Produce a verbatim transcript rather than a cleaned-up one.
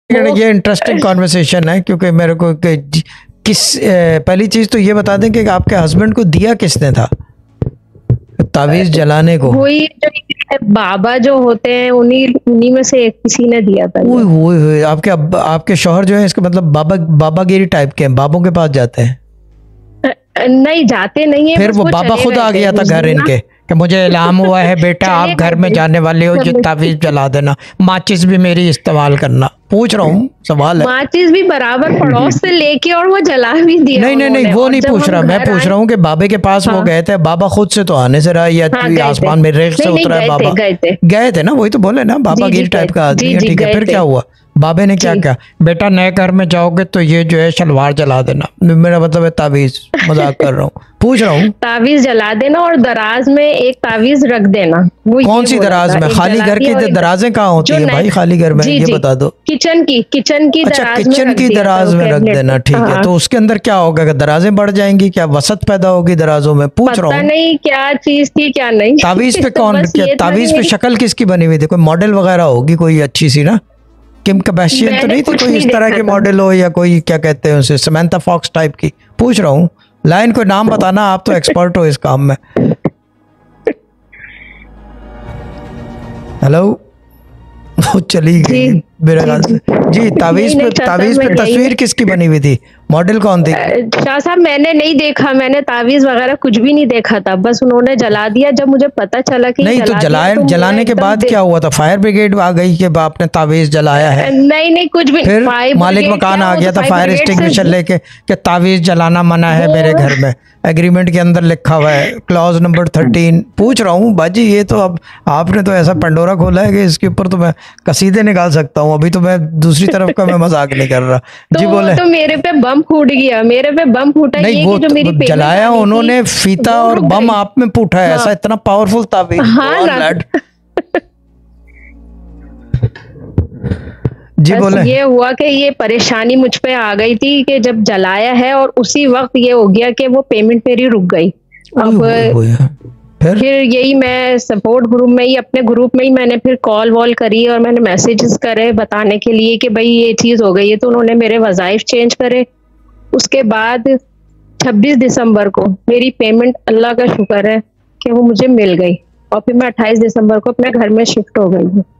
ये interesting conversation है, क्योंकि मेरे को कि, किस पहली चीज तो ये बता दें कि आपके हस्बैंड को दिया किसने था तावीज जलाने को? वही जो बाबा जो होते हैं उन्हीं उन्हीं में से एक किसी ने दिया था। ओए ओए ओए, आपके अब, आपके शौहर जो है इसका मतलब बाबा बाबागिरी टाइप के हैं, बाबों के पास जाते हैं? नहीं जाते नहीं है। फिर वो बाबा खुद आ गया था घर इनके कि मुझे इल्हाम हुआ है बेटा आप घर में जाने वाले हो जो तावीज जला देना, माचिस भी मेरी इस्तेमाल करना। पूछ रहा हूँ, सवाल है। माचिस भी बराबर पड़ोस से लेके और वो जला भी दिया। नहीं नहीं नहीं वो नहीं पूछ रहा, मैं पूछ रहा हूँ कि बाबे के पास वो गए थे, बाबा खुद से तो आने से रहा या आसमान में रेख से उतरा है बाबा? गए थे ना, वही तो बोले ना, बाबागिरी टाइप का आदमी है। ठीक है, फिर क्या हुआ? बाबे ने क्या कहा? बेटा नए घर में जाओगे तो ये जो है शलवार जला देना। मेरा मतलब है तावीज, मजाक कर रहा हूँ, पूछ रहा हूँ। तावीज जला देना और दराज में एक तावीज रख देना। वो कौन सी दराज में? खाली घर की दराजें कहाँ होती है भाई खाली घर में? ये बता दो। किचन की किचन की अच्छा, किचन की दराज में रख देना। ठीक है, तो उसके अंदर क्या होगा? दराजें बढ़ जाएंगी क्या? वसत पैदा होगी दराजों में? पूछ रहा हूँ। नहीं क्या चीज थी क्या नहीं। तावीज पे कौन, तावीज पे शक्ल किसकी बनी हुई थी? कोई मॉडल वगैरह होगी कोई अच्छी सी ना? किम कबाशियन तो नहीं थी कोई इस तरह की मॉडल हो, या कोई क्या कहते हैं उसे, समंथा फॉक्स टाइप की? पूछ रहा हूँ। लाइन कोई नाम बताना, आप तो एक्सपर्ट हो इस काम में। हेलो, वो चली गई मेरे ख्याल से। जी, तावीज पे तावीज पे तस्वीर किसकी बनी हुई थी? मॉडल कौन थी? शाह साहब मैंने नहीं देखा, मैंने तावीज वगैरह कुछ भी नहीं देखा था, बस उन्होंने जला दिया। जब मुझे पता चला कि नहीं, तो जलाए तो जलाने के बाद क्या हुआ था? फायर ब्रिगेड आ गई कि आपने तावीज जलाया है? नहीं नहीं कुछ भी। फिर मालिक मकान आ गया था फायर एक्सटिंग्विशर लेके कि तावीज जलाना मना है मेरे घर में, एग्रीमेंट के अंदर लिखा हुआ है क्लॉज नंबर थर्टीन। पूछ रहा हूँ बाजी, ये तो अब आपने तो ऐसा पंडोरा खोला है कि इसके ऊपर तो मैं कसीदे निकाल सकता हूँ। अभी तो मैं दूसरी तरफ का मैं मजाक नहीं कर रहा। जी बोले। तो मेरे पे बम फूट गया, मेरे पे बम फूटा। नहीं, वो जो मेरी जलाया उन्होंने फीता और बम आप में फूटा है। ऐसा इतना पावरफुल तावीज? हाँ जी बोले। ये हुआ कि ये परेशानी मुझ पे आ गई थी कि जब जलाया है और उसी वक्त ये हो गया कि वो पेमेंट मेरी रुक गई। अब फिर? फिर यही मैं सपोर्ट ग्रुप में ही, अपने ग्रुप में ही मैंने फिर कॉल वॉल करी और मैंने मैसेजेस करे बताने के लिए कि भाई ये चीज हो गई है। तो उन्होंने मेरे वज़ाइफ चेंज करे। उसके बाद छब्बीस दिसंबर को मेरी पेमेंट, अल्लाह का शुक्र है कि वो मुझे मिल गई, और फिर मैं अट्ठाईस दिसंबर को अपने घर में शिफ्ट हो गई हूँ।